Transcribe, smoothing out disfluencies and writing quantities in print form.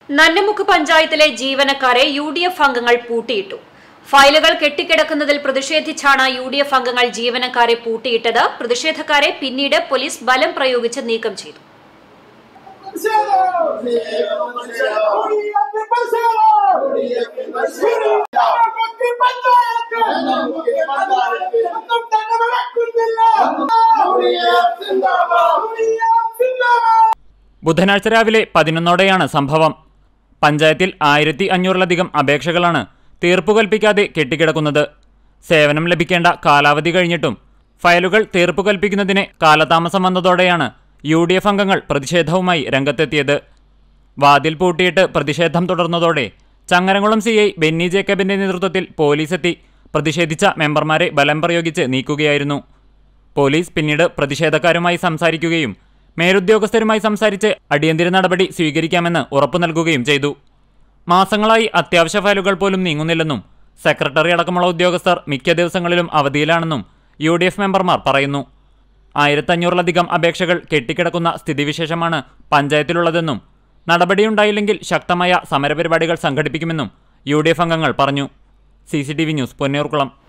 നന്നമുക്ക് പഞ്ചായത്തിലെ ജീവനക്കാരെ UDF അംഗങ്ങൾ പൂട്ടിയിട്ടു. ഫയലുകൾ കെട്ടിക്കിടക്കുന്നതിൽ പ്രതിഷേധിച്ചാണ് UDF അംഗങ്ങൾ ജീവനക്കാരെ പൂട്ടിയിട്ടത്. പ്രതിഷേധക്കാരെ പിന്നീട് പോലീസ് ബലം പ്രയോഗിച്ച് നീക്കം ചെയ്തു. ബുധനാഴ്ച രാവിലെ 11:00-ഓടെയാണ് സംഭവം. പഞ്ചായത്തിൽ 1500-ലധികം അപേക്ഷകളാണ് തീർപ്പു കൽപ്പിക്കാതെ കെട്ടിക്കിടക്കുന്നത്. സേവനം ലഭിക്കേണ്ട കാലാവധി കഴിഞ്ഞിട്ടും ഫയലുകൾ തീർപ്പു കൽപ്പിക്കുന്നതിന് കാലതാമസം വന്നതോടെയാണ് UDF അംഗങ്ങൾ പ്രതിഷേധവുമായി രംഗത്തെത്തിയത്. വാതിൽ പൂട്ടിയിട്ട് പ്രതിഷേധം തുടർന്നതോടെ ചങ്ങരംകുളം CI ബെന്നി ജേക്കബിന്റെ നേതൃത്വത്തിൽ പോലീസെത്തി പ്രതിഷേധിച്ച മെമ്പർമാരെ ബലം പ്രയോഗിച്ച് നീക്കുകയായിരുന്നു. പോലീസ് പിന്നീട് പ്രതിഷേധക്കാരുമായി സംസാരിക്കുകയും മേലുദ്യോഗസ്ഥരുമായി സംസാരിച്ച് അടിയന്തര നടപടി സ്വീകരിക്കാമെന്ന് ഉറപ്പു നൽകുകയും ചെയ്തു. മാസങ്ങളായി അത്യാവശ്യ ഫയലുകൾ പോലും നീങ്ങുന്നില്ലെന്നും സെക്രട്ടറി അടക്കമുള്ള ഉദ്യോഗസ്ഥർ മിക്ക ദിവസങ്ങളിലും അവധിയിലാണെന്നും UDF മെമ്പർമാർ പറയുന്നു. 1500-ലധികം അപേക്ഷകൾ കെട്ടിക്കിടക്കുന്ന സ്ഥിതിവിശേഷമാണ് പഞ്ചായത്തിലുള്ളതെന്നും നടപടിയുണ്ടായില്ലെങ്കിൽ ശക്തമായ സമരപരിപാടികൾ സംഘടിപ്പിക്കുമെന്നും UDF അംഗങ്ങൾ പറഞ്ഞു. CCTV news, പൊന്നൂർകുളം.